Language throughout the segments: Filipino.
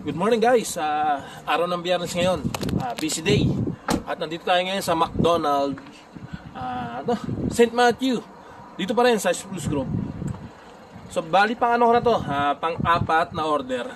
Good morning guys, araw ng Biyernes ngayon, busy day. At nandito tayo ngayon sa McDonald's St. Matthew. Dito pa rin sa Spruce Grove. So bali pang ano ko na to, pang-apat na order.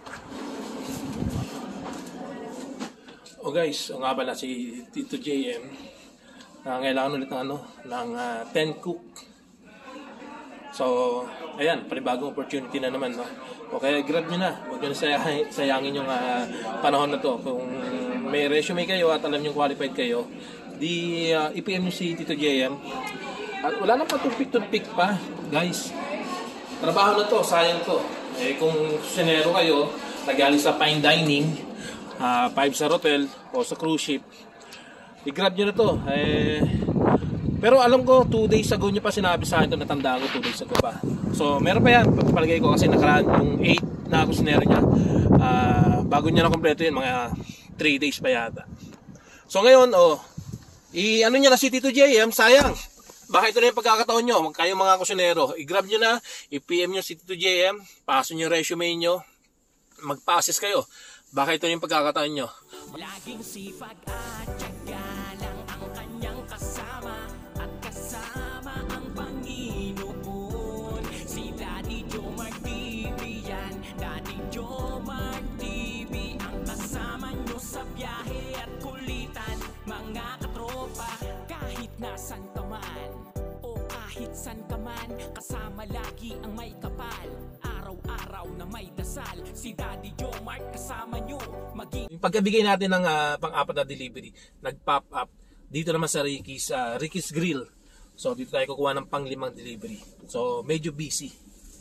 O guys, nga pala si Tito JM, kailangan ulit ng 10 cook. So ayan, panibagong opportunity na naman, no? Okay, grab nyo na. Huwag nyo na sayangin yung panahon na to. Kung may resume kayo at alam nyo qualified kayo, di i-PM nyo si Tito JM. At wala nang patupik-tupik pa, guys. Trabaho na to, sayang to. Kung kusinero kayo, nagaling sa fine dining, 5-star hotel o sa cruise ship, i-grab nyo na to. Pero alam ko, 2 days ago nyo pa sinabi sa akin ito, natandaan ko 2 days ago pa. So meron pa yan, palagay ko kasi nakaraan yung 8 na kusinero niya. Bago niya na kompleto yun, mga 3 days pa yata. So ngayon, ano niya na si Tito JM, sayang. Baka ito na yung pagkakataon nyo, kayong mga kusinero, i-grab nyo na, i-PM nyo si Tito JM, paso nyo yung resume nyo, mag-passes kayo. Baka ito na yung pagkakataon nyo. Laging sipag at tiyaga lang ang kanyang kasama at kasama ang Panginoon. Si Daddy Joe Martv yan, Daddy Joe Martv ang kasama nyo sa biyahe at kulitan. Mga katropa, kahit nasan ka man o kahit san ka man, kasama lagi ang may kapal. Araw-araw na may dasal, si Daddy Joe Mart kasama nyo. Pagkabigay natin ng pang-apat na delivery, nag-pop up dito naman sa Ricky's Grill. So dito tayo kukuha ng pang-5 delivery. So medyo busy.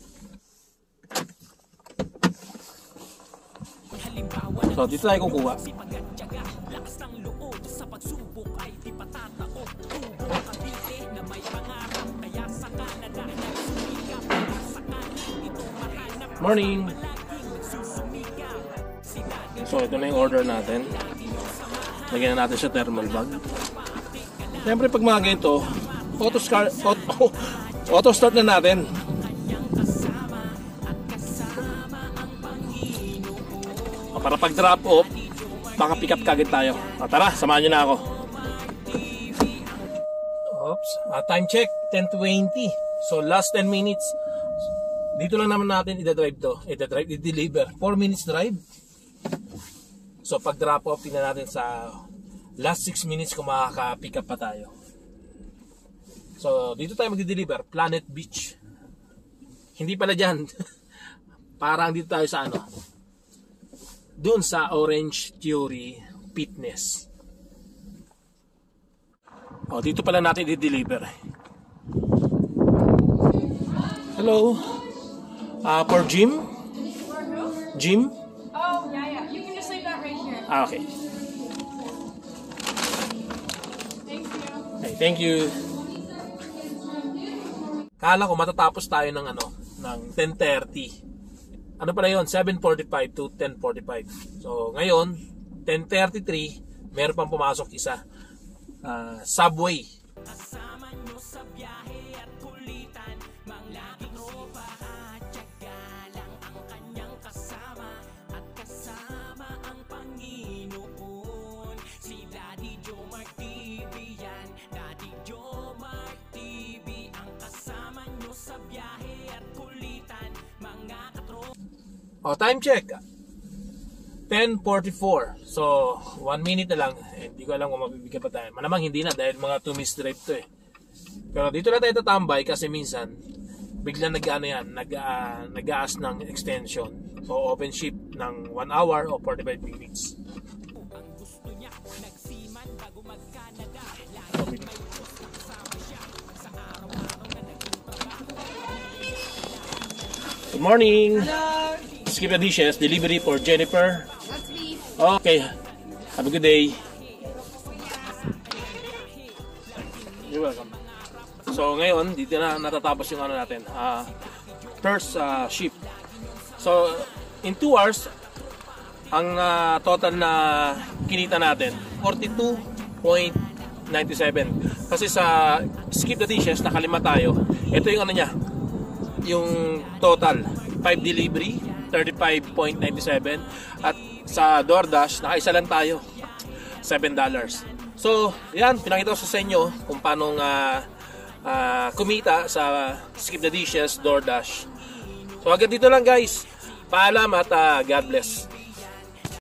So dito tayo kukuha. Lakas ng loob sa pagsubok ay di patataot. Kapite na may pangarap kaya sa Canada nagsumikap sa kanila ito mahanap. Morning. So ito na yung order natin. Lagyan na natin sa thermal bag. Siyempre pag mga ganito, auto start na natin. Para pag drop off, baka pick up kagad tayo. Tara, samahan nyo na ako. Oops, time check 10:20. So last 10 minutes. Dito lang naman natin i-drive to. I-deliver. 4 minutes drive. So pag drop off, tingnan natin sa last 6 minutes kung makaka-pick up pa tayo. So dito tayo mag-deliver, Planet Beach. Hindi pala dyan. Parang dito tayo sa doon sa Orange Theory Fitness. Dito pala natin i-deliver. Hello. For gym? Gym? Oh, yeah. You can just leave that right here. Okay. Thank you. Okay, thank you. Kala ko matatapos tayo ng ng 10:30. Ano pala yun? 7:45 to 10:45. So ngayon, 10:33, meron pang pumasok isa. Subway. Kasama nyo sa biyahe at kulitan, mga tropa at tiyaga lang ang kanyang kasama at kasama ang Panginoon. Si Daddy Joe Martv yan, Daddy Joe Martv ang kasama nyo sa biyahe at kulitan, mga katropa. Time check 10:44. So 1 minute na lang. Hindi ko alam kung mabibigyan pa tayo. Malamang hindi na dahil mga 2 minutes drive to Pero dito na tayo tatambay kasi minsan bigla nag-aas ng extension. So open ship ng 1 hour o 45 minutes. Ang gusto niya nagsiman bago mag-Canada. Good morning. Hello. Skip the dishes. Delivery for Jennifer. Let's leave. Okay. Have a good day. You're welcome. So ngayon, dito na natatapos yung natin. First shift. So in 2 hours, ang total na kinita natin 42.97. Kasi sa skip the dishes, nakalima tayo. Ito yung niya. Yung total 5 delivery $35.97 at sa DoorDash nakaisa lang tayo, $7. So yan, pinakita ko sa inyo kung paano kumita sa Skip the Dishes DoorDash. So hanggang dito lang guys, paalam at God bless.